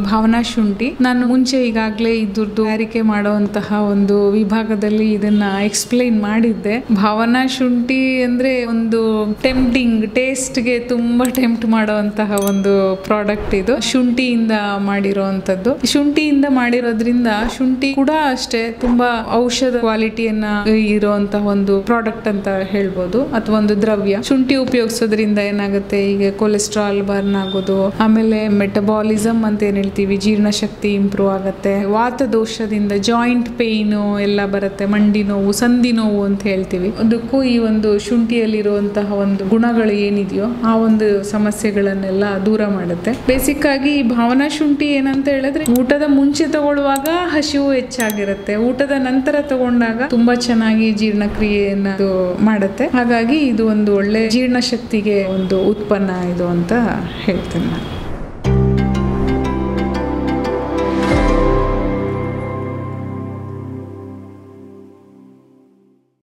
ಭಾವನಾ ಶುಂಠಿ. ನಾನು ಮುಂಚೆ ಈಗಾಗಲೇ ಇದ್ರದ್ದು ತಯಾರಿಕೆ ಮಾಡುವಂತಹ ಒಂದು ವಿಭಾಗದಲ್ಲಿ ಇದನ್ನ ಎಕ್ಸ್ಪ್ಲೈನ್ ಮಾಡಿದ್ದೆ. ಭಾವನಾ ಶುಂಠಿ ಅಂದ್ರೆ ಒಂದು ಟೆಂಪ್ಟಿಂಗ್, ಟೇಸ್ಟ್ಗೆ ತುಂಬಾ ಟೆಂಪ್ಟ್ ಮಾಡುವಂತಹ ಒಂದು ಪ್ರಾಡಕ್ಟ್ ಇದು. ಶುಂಠಿಯಿಂದ ಮಾಡಿರುವಂತದ್ದು. ಶುಂಠಿಯಿಂದ ಮಾಡಿರೋದ್ರಿಂದ ಶುಂಠಿ ಕೂಡ ಅಷ್ಟೇ ತುಂಬಾ ಔಷಧ ಕ್ವಾಲಿಟಿಯನ್ನ ಇರುವಂತಹ ಒಂದು ಪ್ರಾಡಕ್ಟ್ ಅಂತ ಹೇಳ್ಬೋದು, ಅಥವಾ ಒಂದು ದ್ರವ್ಯ. ಶುಂಠಿ ಉಪಯೋಗಿಸೋದ್ರಿಂದ ಏನಾಗುತ್ತೆ, ಈಗ ಕೊಲೆಸ್ಟ್ರಾಲ್ ಬರ್ನ್ ಆಗೋದು, ಆಮೇಲೆ ಮೆಟಬಾಲಿಸಮ್ ಅಂತ ಏನ್ ಹೇಳ್ತೀವಿ, ಜೀರ್ಣಶಕ್ತಿ ಇಂಪ್ರೂವ್ ಆಗುತ್ತೆ. ವಾತದೋಷದಿಂದ ಜಾಯಿಂಟ್ ಪೇಯ್ನು ಎಲ್ಲ ಬರುತ್ತೆ, ಮಂಡಿ ನೋವು, ಸಂಧಿ ನೋವು ಅಂತ ಹೇಳ್ತೀವಿ. ಅದಕ್ಕೂ ಈ ಒಂದು ಶುಂಠಿಯಲ್ಲಿರುವಂತಹ ಒಂದು ಗುಣಗಳು ಏನಿದೆಯೋ ಆ ಒಂದು ಸಮಸ್ಯೆಗಳನ್ನೆಲ್ಲ ದೂರ ಮಾಡುತ್ತೆ. ಬೇಸಿಕ್ ಆಗಿ ಈ ಭಾವನಾ ಶುಂಠಿ ಏನಂತ ಹೇಳಿದ್ರೆ, ಊಟದ ಮುಂಚೆ ತಗೊಳ್ಳುವಾಗ ಹಸಿವು ಹೆಚ್ಚಾಗಿರುತ್ತೆ, ಊಟದ ನಂತರ ತಗೊಂಡಾಗ ತುಂಬಾ ಚೆನ್ನಾಗಿ ಜೀರ್ಣಕ್ರಿಯೆಯನ್ನ ಮಾಡುತ್ತೆ. ಹಾಗಾಗಿ ಇದು ಒಂದು ಒಳ್ಳೆ ಜೀರ್ಣಶಕ್ತಿಗೆ ಒಂದು ಉತ್ಪನ್ನ ಇದು ಅಂತ ಹೇಳ್ತೇನೆ ನಾನು.